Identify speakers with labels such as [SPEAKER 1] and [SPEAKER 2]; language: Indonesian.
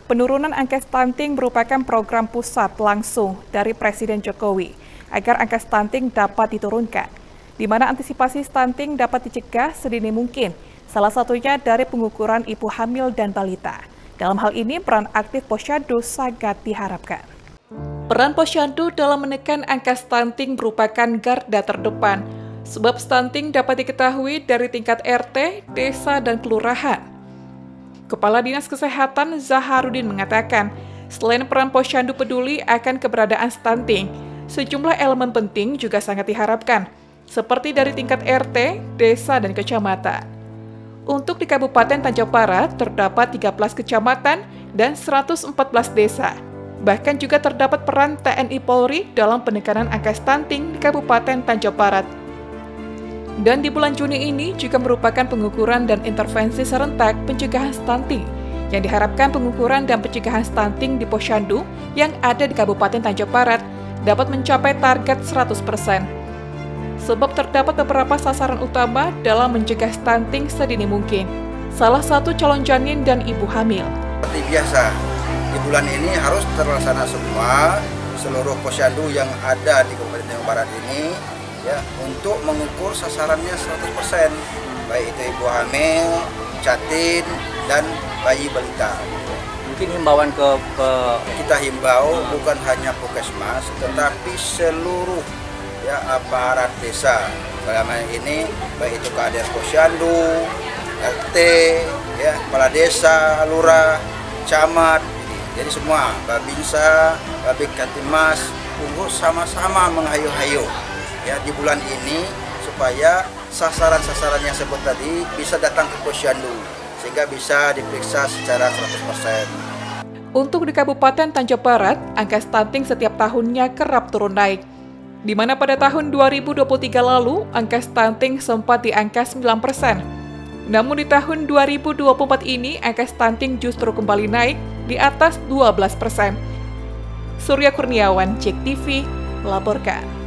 [SPEAKER 1] penurunan angka stunting merupakan program pusat langsung dari Presiden Jokowi agar angka stunting dapat diturunkan, di mana antisipasi stunting dapat dicegah sedini mungkin, salah satunya dari pengukuran ibu hamil dan balita. Dalam hal ini, peran aktif Posyandu sangat diharapkan. Peran Posyandu dalam menekan angka stunting merupakan garda terdepan, sebab stunting dapat diketahui dari tingkat RT, desa, dan kelurahan. Kepala Dinas Kesehatan Zaharudin mengatakan, selain peran Posyandu peduli akan keberadaan stunting, sejumlah elemen penting juga sangat diharapkan, seperti dari tingkat RT, desa, dan kecamatan. Untuk di Kabupaten Tanjung Barat, terdapat 13 kecamatan dan 114 desa. Bahkan juga terdapat peran TNI Polri dalam penekanan angka stunting di Kabupaten Tanjung Barat. Dan di bulan Juni ini juga merupakan pengukuran dan intervensi serentak pencegahan stunting, yang diharapkan pengukuran dan pencegahan stunting di Posyandu yang ada di Kabupaten Tanjung Barat dapat mencapai target 100%. Sebab terdapat beberapa sasaran utama dalam mencegah stunting sedini mungkin. Salah satu calon janin dan ibu hamil.
[SPEAKER 2] Seperti biasa, di bulan ini harus terlaksana semua seluruh Posyandu yang ada di Kabupaten Tanjung Barat ini, ya, untuk mengukur sasarannya 100%, baik itu ibu hamil, janin, dan bayi balita.
[SPEAKER 3] Mungkin himbauan
[SPEAKER 2] kita himbau bukan hanya Puskesmas, tetapi seluruh aparat desa. Selama ini baik itu Kades Posyandu, RT, kepala desa, lurah, camat, jadi semua Babinsa, Babik Katimas, untuk sama-sama menghayu-hayu di bulan ini supaya sasaran-sasaran yang sebut tadi bisa datang ke Posyandu sehingga bisa diperiksa secara 100%.
[SPEAKER 1] Untuk di Kabupaten Tanjung Barat, angka stunting setiap tahunnya kerap turun naik, di mana pada tahun 2023 lalu angka stunting sempat di angka 9%. Namun di tahun 2024 ini angka stunting justru kembali naik di atas 12%. Surya Kurniawan, JEK TV, melaporkan.